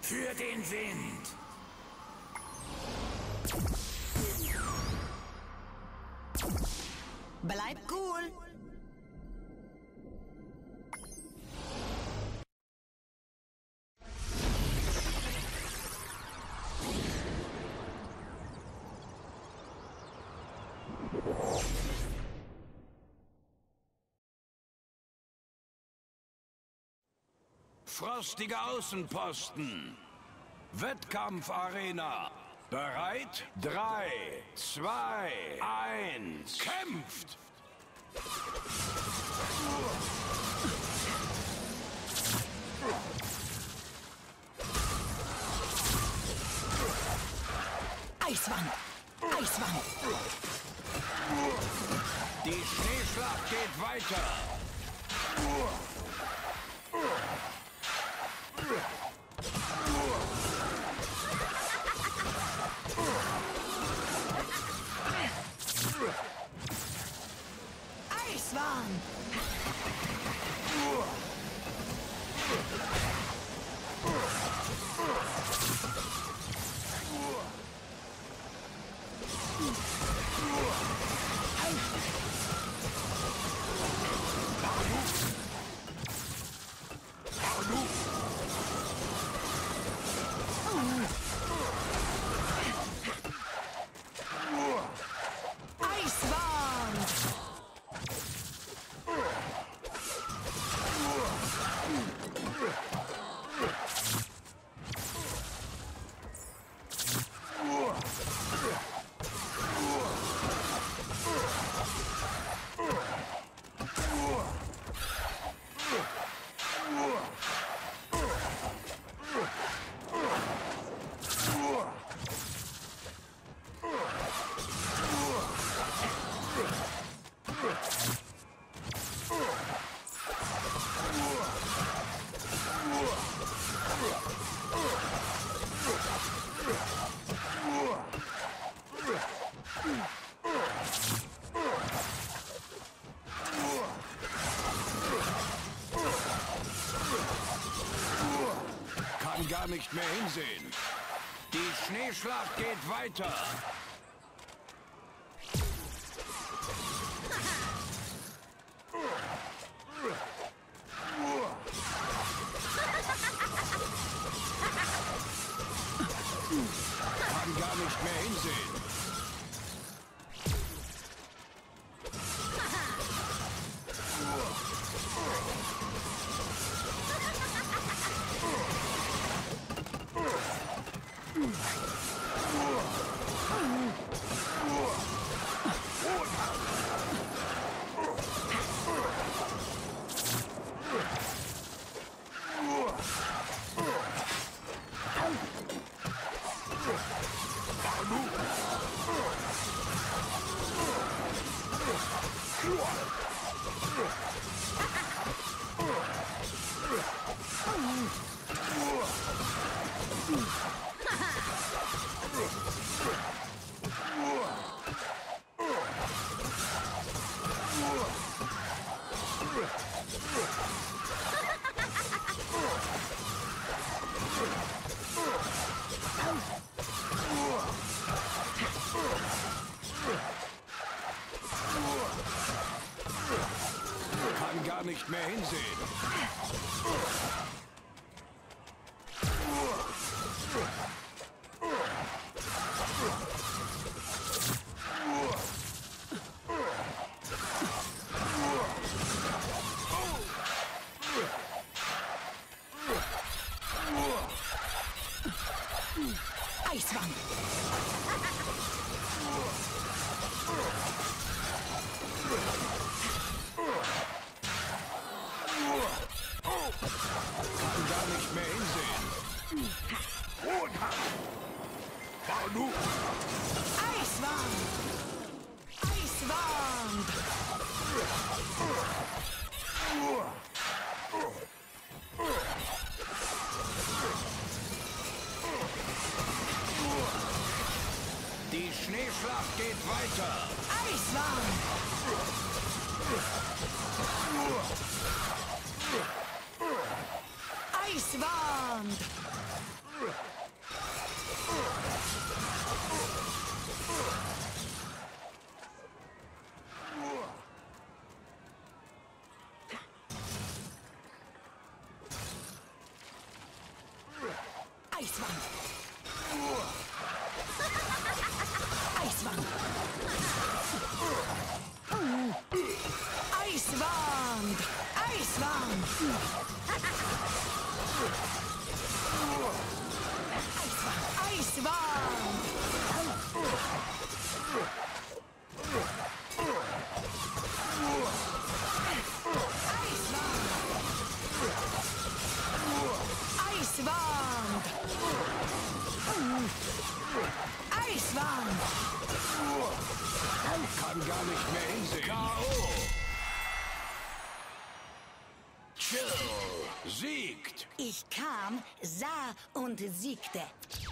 Für den Wind. Bleib cool. Frostige Außenposten. Wettkampfarena. Bereit? 3, 2, 1. Kämpft! Eiswand! Eiswand! Die Schneeschlacht geht weiter. Eiswand! Kann gar nicht mehr hinsehen. Die Schneeschlacht geht weiter. Kann gar nicht mehr hinsehen. Kann gar nicht mehr hinsehen. Eiswand! Kann gar nicht mehr hinsehen. Eiswand! Eiswand! Die Schneeschlacht geht weiter. Eiswand! Eiswand! werden gar nicht mehr hinsehen. K.O. Chill siegt. Ich kam, sah und siegte.